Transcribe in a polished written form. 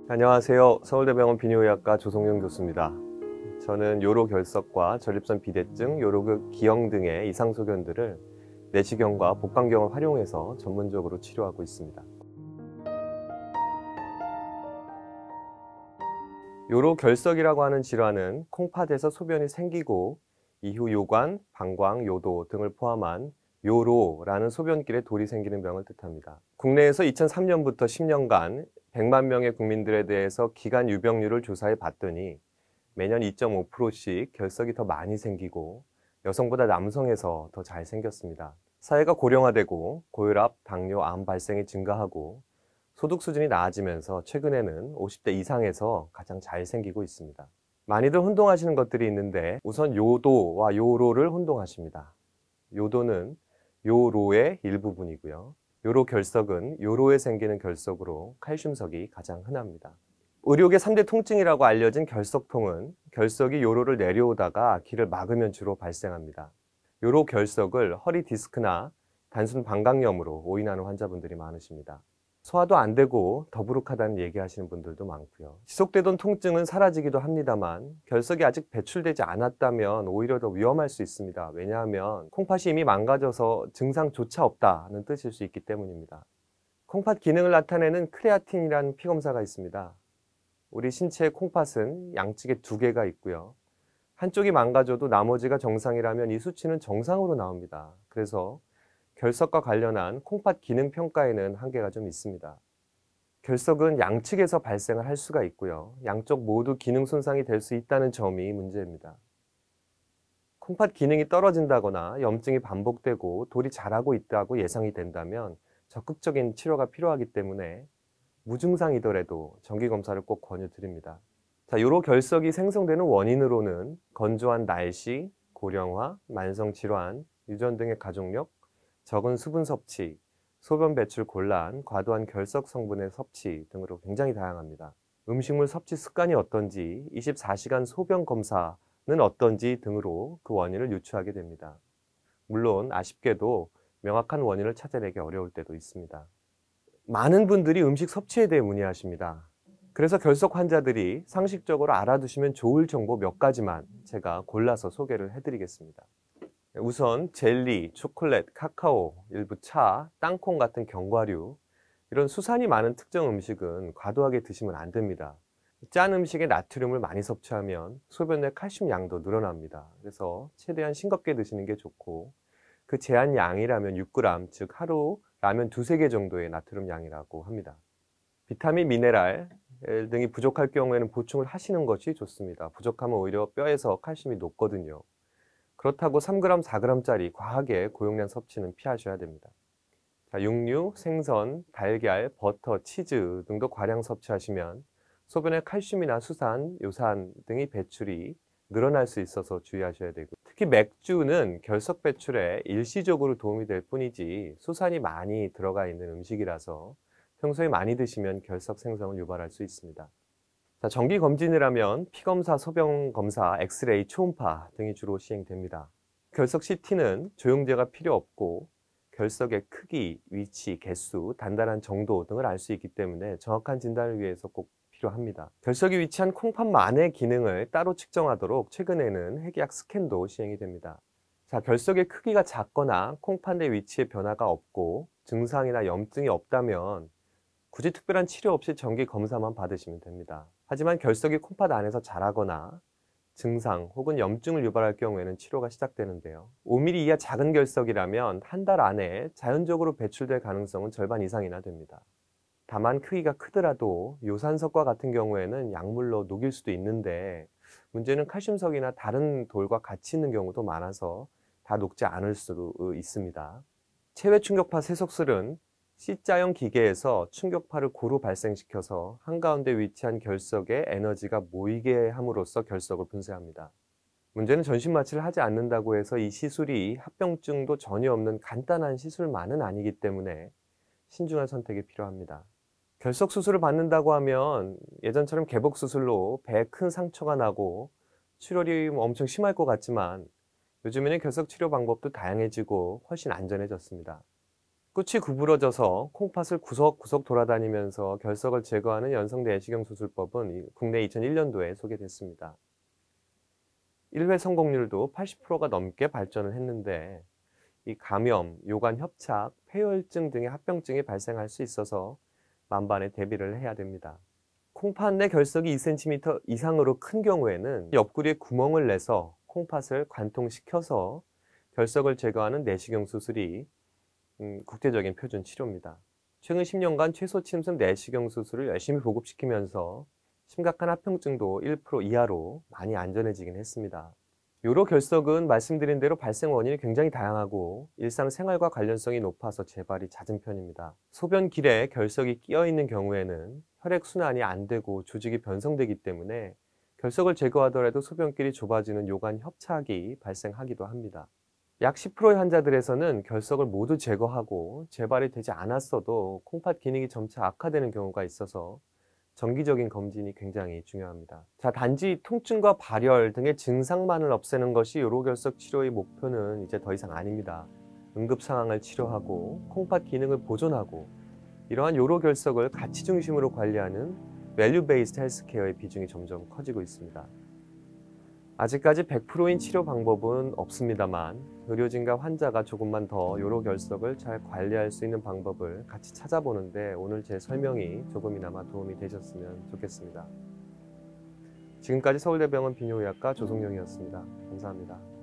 안녕하세요. 서울대병원 비뇨의학과 조성윤 교수입니다. 저는 요로결석과 전립선 비대증, 요로그 기형 등의 이상소견들을 내시경과 복강경을 활용해서 전문적으로 치료하고 있습니다. 요로결석이라고 하는 질환은 콩팥에서 소변이 생기고 이후 요관, 방광, 요도 등을 포함한 요로라는 소변길에 돌이 생기는 병을 뜻합니다. 국내에서 2003년부터 10년간 100만 명의 국민들에 대해서 기관 유병률을 조사해 봤더니 매년 2.5%씩 결석이 더 많이 생기고 여성보다 남성에서 더 잘 생겼습니다. 사회가 고령화되고 고혈압, 당뇨, 암 발생이 증가하고 소득 수준이 나아지면서 최근에는 50대 이상에서 가장 잘 생기고 있습니다. 많이들 혼동하시는 것들이 있는데 우선 요도와 요로를 혼동하십니다. 요도는 요로의 일부분이고요. 요로 결석은 요로에 생기는 결석으로 칼슘석이 가장 흔합니다. 의료계 3대 통증이라고 알려진 결석통은 결석이 요로를 내려오다가 길을 막으면 주로 발생합니다. 요로 결석을 허리 디스크나 단순 방광염으로 오인하는 환자분들이 많으십니다. 소화도 안 되고 더부룩하다는 얘기하시는 분들도 많고요. 지속되던 통증은 사라지기도 합니다만 결석이 아직 배출되지 않았다면 오히려 더 위험할 수 있습니다. 왜냐하면 콩팥이 이미 망가져서 증상조차 없다는 뜻일 수 있기 때문입니다. 콩팥 기능을 나타내는 크레아틴이라는 피검사가 있습니다. 우리 신체의 콩팥은 양측에 2개가 있고요. 한쪽이 망가져도 나머지가 정상이라면 이 수치는 정상으로 나옵니다. 그래서 결석과 관련한 콩팥 기능 평가에는 한계가 좀 있습니다. 결석은 양측에서 발생을 할 수가 있고요. 양쪽 모두 기능 손상이 될 수 있다는 점이 문제입니다. 콩팥 기능이 떨어진다거나 염증이 반복되고 돌이 자라고 있다고 예상이 된다면 적극적인 치료가 필요하기 때문에 무증상이더라도 정기검사를 꼭 권유드립니다. 요로 결석이 생성되는 원인으로는 건조한 날씨, 고령화, 만성질환, 유전 등의 가족력, 적은 수분 섭취, 소변 배출 곤란, 과도한 결석 성분의 섭취 등으로 굉장히 다양합니다. 음식물 섭취 습관이 어떤지, 24시간 소변 검사는 어떤지 등으로 그 원인을 유추하게 됩니다. 물론 아쉽게도 명확한 원인을 찾아내기 어려울 때도 있습니다. 많은 분들이 음식 섭취에 대해 문의하십니다. 그래서 결석 환자들이 상식적으로 알아두시면 좋을 정보 몇 가지만 제가 골라서 소개를 해드리겠습니다. 우선 젤리, 초콜릿, 카카오, 일부 차, 땅콩 같은 견과류, 이런 수산이 많은 특정 음식은 과도하게 드시면 안 됩니다. 짠 음식에 나트륨을 많이 섭취하면 소변 내 칼슘 양도 늘어납니다. 그래서 최대한 싱겁게 드시는 게 좋고 그 제한 양이라면 6g, 즉 하루 라면 2-3개 정도의 나트륨 양이라고 합니다. 비타민, 미네랄 등이 부족할 경우에는 보충을 하시는 것이 좋습니다. 부족하면 오히려 뼈에서 칼슘이 녹거든요. 그렇다고 3g, 4g짜리 과하게 고용량 섭취는 피하셔야 됩니다. 육류, 생선, 달걀, 버터, 치즈 등도 과량 섭취하시면 소변에 칼슘이나 수산, 요산 등의 배출이 늘어날 수 있어서 주의하셔야 되고 특히 맥주는 결석 배출에 일시적으로 도움이 될 뿐이지 수산이 많이 들어가 있는 음식이라서 평소에 많이 드시면 결석 생성을 유발할 수 있습니다. 정기 검진을 하면 피검사, 소변검사, 엑스레이, 초음파 등이 주로 시행됩니다. 결석 CT는 조영제가 필요 없고 결석의 크기, 위치, 개수, 단단한 정도 등을 알 수 있기 때문에 정확한 진단을 위해서 꼭 필요합니다. 결석이 위치한 콩팥만의 기능을 따로 측정하도록 최근에는 핵약 스캔도 시행이 됩니다. 결석의 크기가 작거나 콩팥 내 위치에 변화가 없고 증상이나 염증이 없다면 굳이 특별한 치료 없이 정기 검사만 받으시면 됩니다. 하지만 결석이 콩팥 안에서 자라거나 증상 혹은 염증을 유발할 경우에는 치료가 시작되는데요. 5mm 이하 작은 결석이라면 한 달 안에 자연적으로 배출될 가능성은 절반 이상이나 됩니다. 다만 크기가 크더라도 요산석과 같은 경우에는 약물로 녹일 수도 있는데 문제는 칼슘석이나 다른 돌과 같이 있는 경우도 많아서 다 녹지 않을 수도 있습니다. 체외 충격파 세석술은 C자형 기계에서 충격파를 고루 발생시켜서 한가운데 위치한 결석에 에너지가 모이게 함으로써 결석을 분쇄합니다. 문제는 전신 마취를 하지 않는다고 해서 이 시술이 합병증도 전혀 없는 간단한 시술만은 아니기 때문에 신중한 선택이 필요합니다. 결석 수술을 받는다고 하면 예전처럼 개복 수술로 배에 큰 상처가 나고 출혈이 엄청 심할 것 같지만 요즘에는 결석 치료 방법도 다양해지고 훨씬 안전해졌습니다. 끝이 구부러져서 콩팥을 구석구석 돌아다니면서 결석을 제거하는 연성 내시경 수술법은 국내 2001년도에 소개됐습니다. 1회 성공률도 80%가 넘게 발전을 했는데 이 감염, 요관 협착, 폐혈증 등의 합병증이 발생할 수 있어서 만반의 대비를 해야 됩니다. 콩팥 내 결석이 2cm 이상으로 큰 경우에는 옆구리에 구멍을 내서 콩팥을 관통시켜서 결석을 제거하는 내시경 수술이 국제적인 표준 치료입니다. 최근 10년간 최소 침습 내시경 수술을 열심히 보급시키면서 심각한 합병증도 1% 이하로 많이 안전해지긴 했습니다. 요로 결석은 말씀드린 대로 발생 원인이 굉장히 다양하고 일상생활과 관련성이 높아서 재발이 잦은 편입니다. 소변길에 결석이 끼어 있는 경우에는 혈액순환이 안 되고 조직이 변성되기 때문에 결석을 제거하더라도 소변길이 좁아지는 요관 협착이 발생하기도 합니다. 약 10%의 환자들에서는 결석을 모두 제거하고 재발이 되지 않았어도 콩팥 기능이 점차 악화되는 경우가 있어서 정기적인 검진이 굉장히 중요합니다. 자, 단지 통증과 발열 등의 증상만을 없애는 것이 요로결석 치료의 목표는 이제 더 이상 아닙니다. 응급 상황을 치료하고 콩팥 기능을 보존하고 이러한 요로결석을 가치 중심으로 관리하는 밸류 베이스드 헬스케어의 비중이 점점 커지고 있습니다. 아직까지 100%인 치료 방법은 없습니다만 의료진과 환자가 조금만 더 요로결석을 잘 관리할 수 있는 방법을 같이 찾아보는데 오늘 제 설명이 조금이나마 도움이 되셨으면 좋겠습니다. 지금까지 서울대병원 비뇨의학과 조성용이었습니다. 감사합니다.